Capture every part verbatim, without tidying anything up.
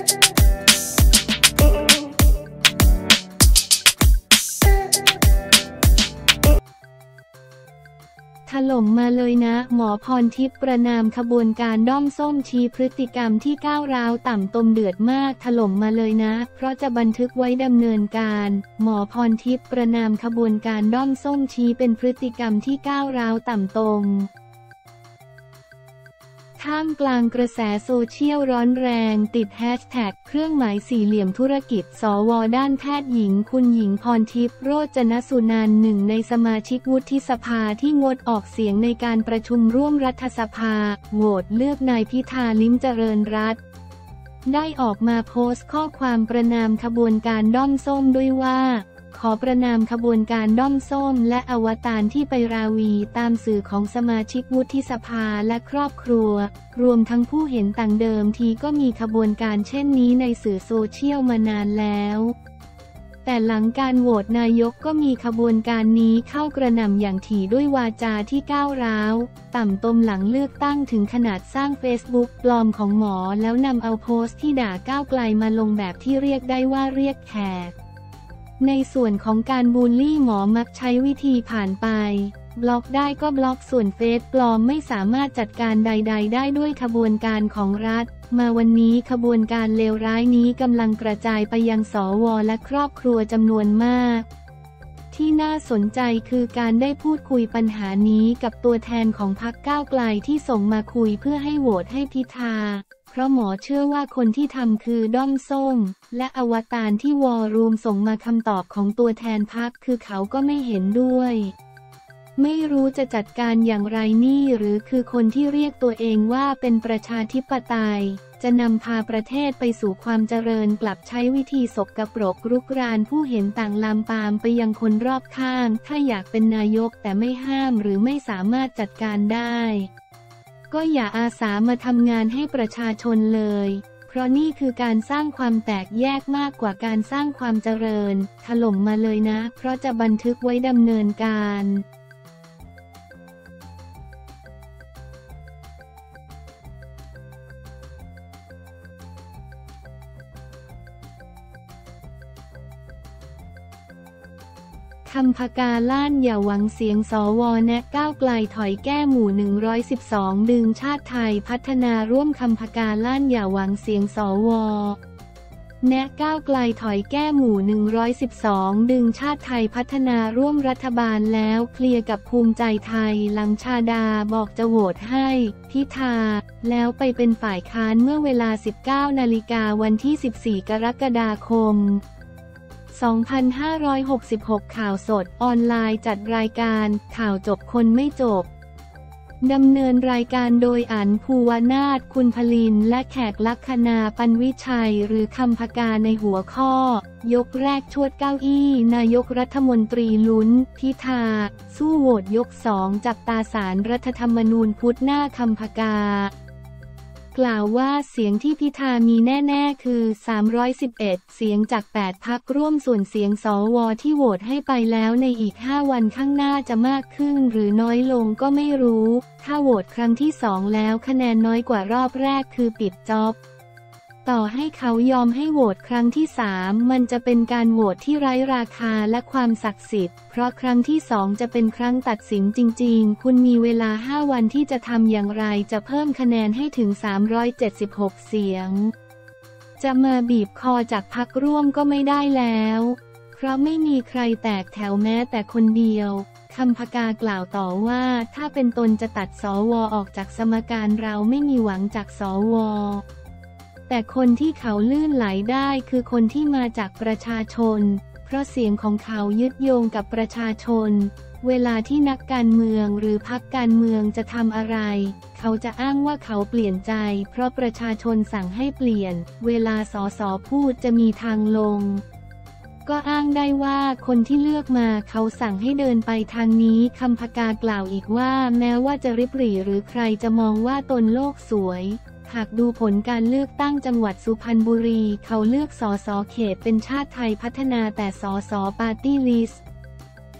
ถล่มมาเลยนะหมอพรทิพย์ประนามขบวนการด้อมส้มชี้พฤติกรรมที่ก้าวร้าวต่ำตมเดือดมากถล่มมาเลยนะเพราะจะบันทึกไว้ดำเนินการหมอพรทิพย์ประนามขบวนการด้อมส้มชี้เป็นพฤติกรรมที่ก้าวร้าวต่ำตมท่ามกลางกระแสโซเชียลร้อนแรงติดแฮชแท็กเครื่องหมายสี่เหลี่ยมธุรกิจสวด้านแพทย์หญิงคุณหญิงพรทิพย์โรจนสุนันท์หนึ่งในสมาชิกวุฒิสภาที่งดออกเสียงในการประชุมร่วมรัฐสภาโหวตเลือกนายพิธาลิ้มเจริญรัตน์ได้ออกมาโพสต์ข้อความประนามขบวนการด้อมส้มด้วยว่าขอประนามขบวนการด้อมส้มและอวตารที่ไปราวีตามสื่อของสมาชิกวุฒิสภาและครอบครัวรวมทั้งผู้เห็นต่างเดิมทีก็มีขบวนการเช่นนี้ในสื่อโซเชียลมานานแล้วแต่หลังการโหวตนายกก็มีขบวนการนี้เข้ากระหน่ำอย่างถี่ด้วยวาจาที่ก้าวร้าวต่ำตมหลังเลือกตั้งถึงขนาดสร้างเฟซบุ๊กปลอมของหมอแล้วนำเอาโพสต์ที่ด่าก้าวไกลมาลงแบบที่เรียกได้ว่าเรียกแขกในส่วนของการบูลลี่หมอมักใช้วิธีผ่านไปบล็อกได้ก็บล็อกส่วนเฟซปลอมไม่สามารถจัดการใดๆได้ด้วยขบวนการของรัฐมาวันนี้ขบวนการเลวร้ายนี้กำลังกระจายไปยังสวและครอบครัวจำนวนมากที่น่าสนใจคือการได้พูดคุยปัญหานี้กับตัวแทนของพรรคก้าวไกลที่ส่งมาคุยเพื่อให้โหวตให้พิธาเพราะหมอเชื่อว่าคนที่ทำคือด้อมส้มและอวตารที่วอรูมส่งมาคำตอบของตัวแทนพรรคคือเขาก็ไม่เห็นด้วยไม่รู้จะจัดการอย่างไรนี่หรือคือคนที่เรียกตัวเองว่าเป็นประชาธิปไตยจะนำพาประเทศไปสู่ความเจริญกลับใช้วิธีสกปรกรุกรานผู้เห็นต่างลามปามไปยังคนรอบข้างถ้าอยากเป็นนายกแต่ไม่ห้ามหรือไม่สามารถจัดการได้ก็อย่าอาสามาทำงานให้ประชาชนเลยเพราะนี่คือการสร้างความแตกแยกมากกว่าการสร้างความเจริญถล่มมาเลยนะเพราะจะบันทึกไว้ดำเนินการคำพกาล้านอย่าหวังเสียงสวแนะก้าวไกลถอยแก้หมู่หนึ่งร้อยสิบสองดึงชาติไทยพัฒนาร่วมคำพกาล้านอย่าหวังเสียงสวแนะก้าวไกลถอยแก้หมู่หนึ่งร้อยสิบสองดึงชาติไทยพัฒนาร่วมรัฐบาลแล้วเคลียร์กับภูมิใจไทยหลังชาดาบอกจะโหวตให้พิธาแล้วไปเป็นฝ่ายค้านเมื่อเวลา สิบเก้านาฬิกาวันที่ สิบสี่กรกฎาคมสองพันห้าร้อยหกสิบหก ข่าวสดออนไลน์จัดรายการข่าวจบคนไม่จบดำเนินรายการโดยอั๋นภูวนาถคุณพลินและแขกลักษณาปันวิชัยหรือคำพกาในหัวข้อยกแรกชวดเก้าอี้นายกรัฐมนตรีลุ้นพิธาสู้โหวตยกสองจับตาศาลรัฐธรรมนูญพุธหน้าคำพกากล่าวว่าเสียงที่พิธามีแน่ๆคือสามร้อยสิบเอ็ดเสียงจากแปดพรรคร่วมส่วนเสียงสวที่โหวตให้ไปแล้วในอีกห้าวันข้างหน้าจะมากขึ้นหรือน้อยลงก็ไม่รู้ถ้าโหวตครั้งที่สองแล้วคะแนนน้อยกว่ารอบแรกคือปิดจ็อบต่อให้เขายอมให้โหวตครั้งที่สามมันจะเป็นการโหวตที่ไร้ราคาและความศักดิ์สิทธิ์เพราะครั้งที่สองจะเป็นครั้งตัดสินจริงๆคุณมีเวลาห้าวันที่จะทำอย่างไรจะเพิ่มคะแนนให้ถึงสามร้อยเจ็ดสิบหกเสียงจะมาบีบคอจากพรรคร่วมก็ไม่ได้แล้วเพราะไม่มีใครแตกแถวแม้แต่คนเดียวคำพกากล่าวต่อว่าถ้าเป็นตนจะตัดสวออกจากสมการเราไม่มีหวังจากสวแต่คนที่เขาลื่นไหลได้คือคนที่มาจากประชาชนเพราะเสียงของเขายึดโยงกับประชาชนเวลาที่นักการเมืองหรือพรรคการเมืองจะทำอะไรเขาจะอ้างว่าเขาเปลี่ยนใจเพราะประชาชนสั่งให้เปลี่ยนเวลาสสพูดจะมีทางลงก็อ้างได้ว่าคนที่เลือกมาเขาสั่งให้เดินไปทางนี้คำพกากล่าวอีกว่าแม้ว่าจะริบหรี่หรือใครจะมองว่าตนโลกสวยหากดูผลการเลือกตั้งจังหวัดสุพรรณบุรีเขาเลือกสสเขตเป็นชาติไทยพัฒนาแต่สสปาร์ตี้ลิสต์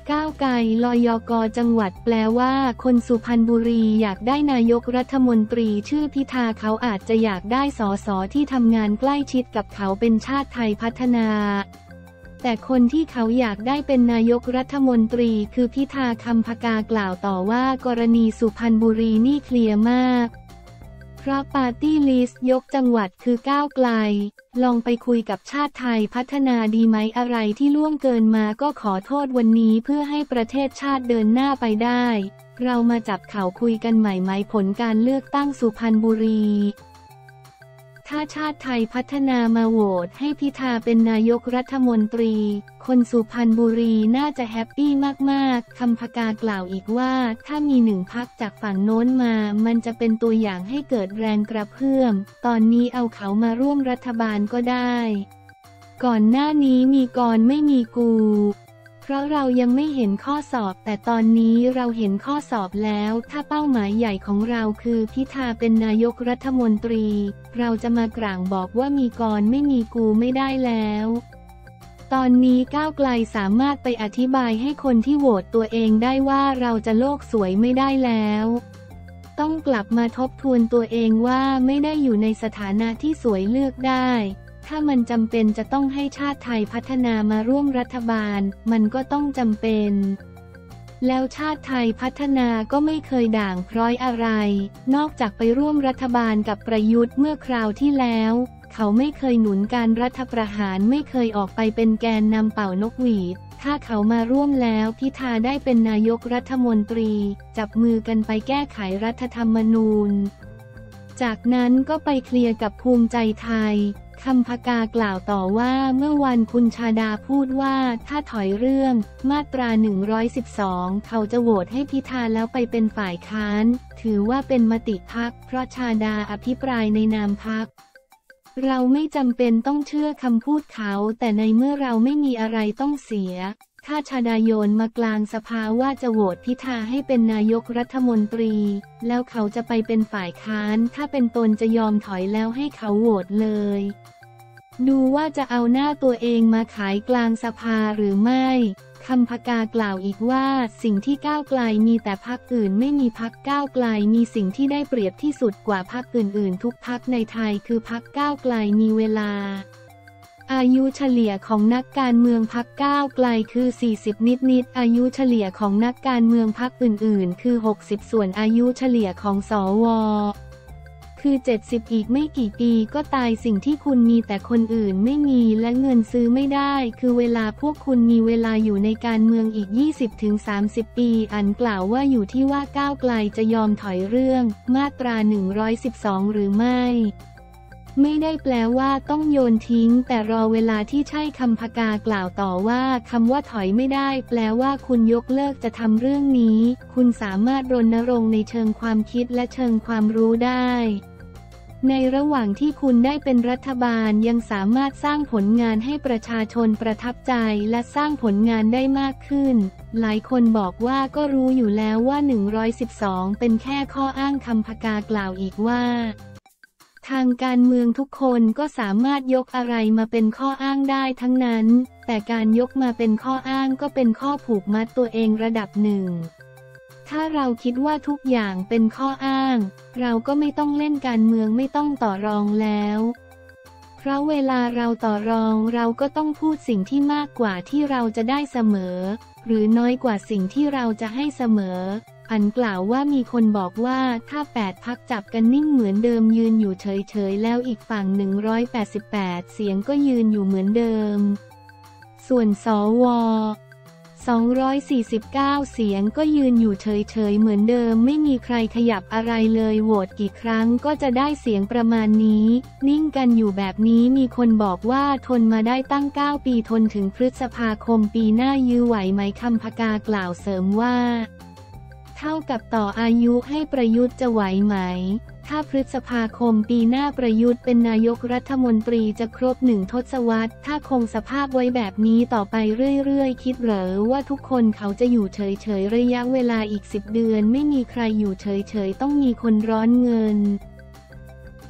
ก้าวไกลลยกจังหวัดแปลว่าคนสุพรรณบุรีอยากได้นายกรัฐมนตรีชื่อพิธาเขาอาจจะอยากได้สสที่ทำงานใกล้ชิดกับเขาเป็นชาติไทยพัฒนาแต่คนที่เขาอยากได้เป็นนายกรัฐมนตรีคือพิธาคำพกากล่าวต่อว่ากรณีสุพรรณบุรีนี่เคลียร์มากเพราะปาร์ตี้ลิสต์ยกจังหวัดคือก้าวไกลลองไปคุยกับชาติไทยพัฒนาดีไหมอะไรที่ล่วงเกินมาก็ขอโทษวันนี้เพื่อให้ประเทศชาติเดินหน้าไปได้เรามาจับเข่าคุยกันใหม่ไหมผลการเลือกตั้งสุพรรณบุรีถ้าชาติไทยพัฒนามาโหวตให้พิธาเป็นนายกรัฐมนตรีคนสุพรรณบุรีน่าจะแฮปปี้มากๆคำพกากล่าวอีกว่าถ้ามีหนึ่งพรรคจากฝั่งโน้นมามันจะเป็นตัวอย่างให้เกิดแรงกระเพื่อมตอนนี้เอาเขามาร่วมรัฐบาลก็ได้ก่อนหน้านี้มีกรไม่มีกูเพราะเรายังไม่เห็นข้อสอบแต่ตอนนี้เราเห็นข้อสอบแล้วถ้าเป้าหมายใหญ่ของเราคือพิธาเป็นนายกรัฐมนตรีเราจะมากร่างบอกว่ามีกรไม่มีกูไม่ได้แล้วตอนนี้ก้าวไกลสามารถไปอธิบายให้คนที่โหวตตัวเองได้ว่าเราจะโลกสวยไม่ได้แล้วต้องกลับมาทบทวนตัวเองว่าไม่ได้อยู่ในสถานะที่สวยเลือกได้ถ้ามันจำเป็นจะต้องให้ชาติไทยพัฒนามาร่วมรัฐบาลมันก็ต้องจำเป็นแล้วชาติไทยพัฒนาก็ไม่เคยด่างพร้อยอะไรนอกจากไปร่วมรัฐบาลกับประยุทธ์เมื่อคราวที่แล้วเขาไม่เคยหนุนการรัฐประหารไม่เคยออกไปเป็นแกนนำเป่านกหวีดถ้าเขามาร่วมแล้วพิธาได้เป็นนายกรัฐมนตรีจับมือกันไปแก้ไขรัฐธรรมนูญจากนั้นก็ไปเคลียร์กับภูมิใจไทยคำพกากล่าวต่อว่าเมื่อวันคุณชาดาพูดว่าถ้าถอยเรื่องมาตราหนึ่งร้อยสิบสองเขาจะโหวตให้พิธาแล้วไปเป็นฝ่ายค้านถือว่าเป็นมติพรรคเพราะชาดาอภิปรายในนามพรรคเราไม่จำเป็นต้องเชื่อคำพูดเขาแต่ในเมื่อเราไม่มีอะไรต้องเสียถ้าชาดาโยนมากลางสภาว่าจะโหวตพิธาให้เป็นนายกรัฐมนตรีแล้วเขาจะไปเป็นฝ่ายค้านถ้าเป็นตนจะยอมถอยแล้วให้เขาโหวตเลยดูว่าจะเอาหน้าตัวเองมาขายกลางสภาหรือไม่คำพกากล่าวอีกว่าสิ่งที่ก้าวไกลมีแต่พรรคอื่นไม่มีพรรคก้าวไกลมีสิ่งที่ได้เปรียบที่สุดกว่าพรรคอื่นๆทุกพรรคในไทยคือพรรคก้าวไกลมีเวลาอายุเฉลี่ยของนักการเมืองพรรคก้าวไกลคือสี่สิบนิดๆอายุเฉลี่ยของนักการเมืองพรรคอื่นๆคือหกสิบส่วนอายุเฉลี่ยของสวคือเจ็ดสิบอีกไม่กี่ปีก็ตายสิ่งที่คุณมีแต่คนอื่นไม่มีและเงินซื้อไม่ได้คือเวลาพวกคุณมีเวลาอยู่ในการเมืองอีก ยี่สิบถึงสามสิบ ปีอันกล่าวว่าอยู่ที่ว่าก้าวไกลจะยอมถอยเรื่องมาตราหนึ่งร้อยสิบสองหรือไม่ไม่ได้แปลว่าต้องโยนทิ้งแต่รอเวลาที่ใช่คำพกากล่าวต่อว่าคำว่าถอยไม่ได้แปลว่าคุณยกเลิกจะทำเรื่องนี้คุณสามารถรณรงค์ในเชิงความคิดและเชิงความรู้ได้ในระหว่างที่คุณได้เป็นรัฐบาลยังสามารถสร้างผลงานให้ประชาชนประทับใจและสร้างผลงานได้มากขึ้นหลายคนบอกว่าก็รู้อยู่แล้วว่าหนึ่งร้อยสิบสองเป็นแค่ข้ออ้างคำพกากล่าวอีกว่าทางการเมืองทุกคนก็สามารถยกอะไรมาเป็นข้ออ้างได้ทั้งนั้นแต่การยกมาเป็นข้ออ้างก็เป็นข้อผูกมัดตัวเองระดับหนึ่งถ้าเราคิดว่าทุกอย่างเป็นข้ออ้างเราก็ไม่ต้องเล่นการเมืองไม่ต้องต่อรองแล้วเพราะเวลาเราต่อรองเราก็ต้องพูดสิ่งที่มากกว่าที่เราจะได้เสมอหรือน้อยกว่าสิ่งที่เราจะให้เสมออันกล่าวว่ามีคนบอกว่าถ้าแปดพรรคจับกันนิ่งเหมือนเดิมยืนอยู่เฉยๆแล้วอีกฝั่งหนึ่งร้อยแปดสิบแปดเสียงก็ยืนอยู่เหมือนเดิมส่วนสวสองร้อยสี่สิบเก้าเสียงก็ยืนอยู่เฉยๆเหมือนเดิมไม่มีใครขยับอะไรเลยโหวตกี่ครั้งก็จะได้เสียงประมาณนี้นิ่งกันอยู่แบบนี้มีคนบอกว่าทนมาได้ตั้งเก้าปีทนถึงพฤษภาคมปีหน้ายื้อไหวไหมคำพกากล่าวเสริมว่าเท่ากับต่ออายุให้ประยุทธ์จะไหวไหมถ้าพฤษภาคมปีหน้าประยุทธ์เป็นนายกรัฐมนตรีจะครบหนึ่งทศวรรษถ้าคงสภาพไว้แบบนี้ต่อไปเรื่อยๆคิดเหรอว่าทุกคนเขาจะอยู่เฉยๆระยะเวลาอีกสิบเดือนไม่มีใครอยู่เฉยๆต้องมีคนร้อนเงิน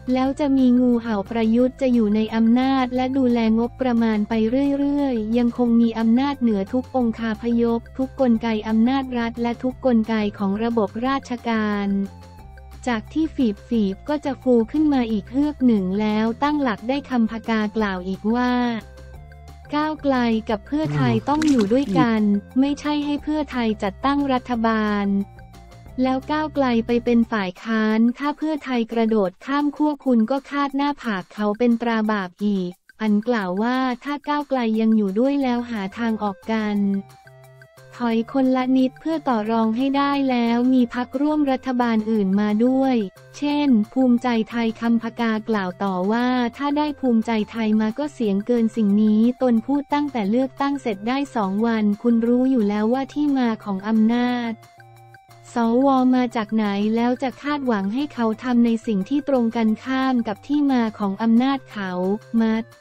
แล้วจะมีงูเห่าประยุทธ์จะอยู่ในอำนาจและดูแลงบประมาณไปเรื่อยๆยังคงมีอำนาจเหนือทุกองคาพยพทุกกลไกอำนาจรัฐและทุกกลไกของระบบราชการจากที่ฝีบฝีบก็จะฟูขึ้นมาอีกเฮือกหนึ่งแล้วตั้งหลักได้คำพกากล่าวอีกว่าก้าวไกลกับเพื่อไทยต้องอยู่ด้วยกันไม่ใช่ให้เพื่อไทยจัดตั้งรัฐบาลแล้วก้าวไกลไปเป็นฝ่ายค้านถ้าเพื่อไทยกระโดดข้ามขั้วคุณก็คาดหน้าผากเขาเป็นตราบาปอีกอันกล่าวว่าถ้าก้าวไกลยังอยู่ด้วยแล้วหาทางออกกันถอยคนละนิดเพื่อต่อรองให้ได้แล้วมีพรรคร่วมรัฐบาลอื่นมาด้วยเช่นภูมิใจไทยคำพกากล่าวต่อว่าถ้าได้ภูมิใจไทยมาก็เสียงเกินสิ่งนี้ตนพูดตั้งแต่เลือกตั้งเสร็จได้สองวันคุณรู้อยู่แล้วว่าที่มาของอำนาจสวมาจากไหนแล้วจะคาดหวังให้เขาทำในสิ่งที่ตรงกันข้ามกับที่มาของอำนาจเขามัด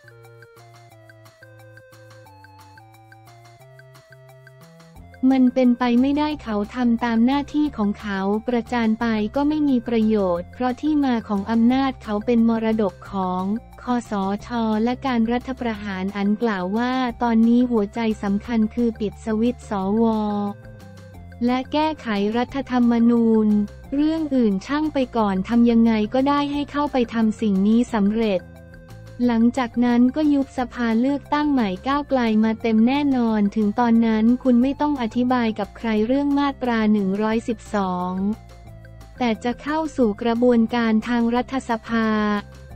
มันเป็นไปไม่ได้เขาทำตามหน้าที่ของเขาประจานไปก็ไม่มีประโยชน์เพราะที่มาของอำนาจเขาเป็นมรดกของคสช.และการรัฐประหารอันกล่าวว่าตอนนี้หัวใจสำคัญคือปิดสวิตช์สว.และแก้ไขรัฐธรรมนูญเรื่องอื่นช่างไปก่อนทำยังไงก็ได้ให้เข้าไปทำสิ่งนี้สำเร็จหลังจากนั้นก็ยุบสภาเลือกตั้งใหม่ก้าวไกลมาเต็มแน่นอนถึงตอนนั้นคุณไม่ต้องอธิบายกับใครเรื่องมาตราหนึ่งร้อยสิบสองแต่จะเข้าสู่กระบวนการทางรัฐสภา